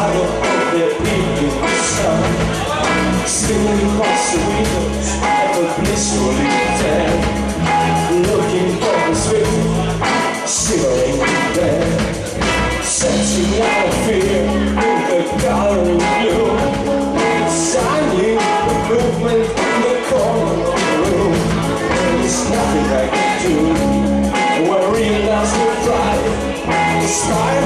shadow of the evening sun, stealing across the windows of a blissfully dead, looking for the sweet, shivering there, setting out of fear in the gathering gloom, signing the movement in the corner of the room. There's nothing I can do, worrying as we fly, despite